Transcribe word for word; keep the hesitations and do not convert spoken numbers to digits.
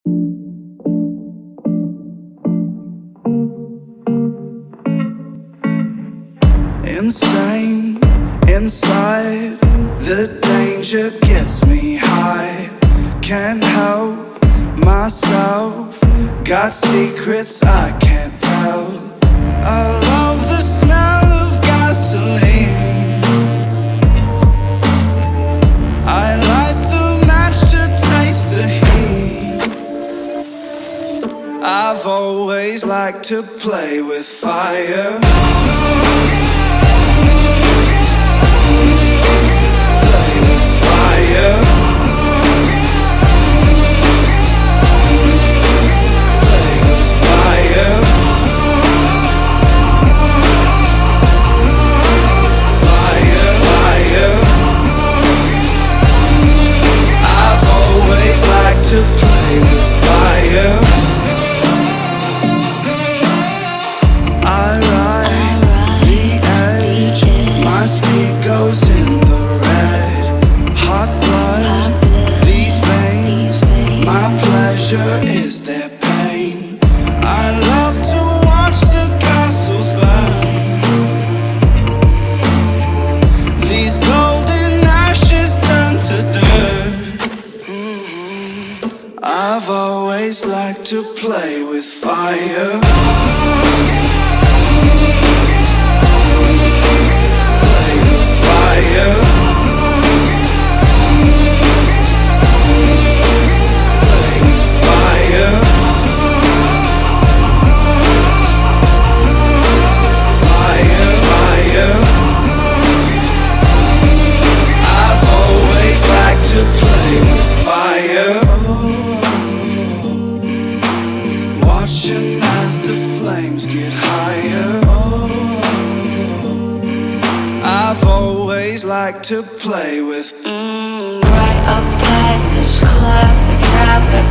Insane, inside, the danger gets me high. Can't help myself, got secrets I can't tell. I love the smell of gasoline, I light the match to taste the heat. I've always liked to play with fire. Is there pain? I love to watch the castles burn. These golden ashes turn to dirt. mm-hmm. I've always liked to play with fire. Play with fire. Watching as the flames get higher. I've always liked to play with mm, rite of passage, classic habit.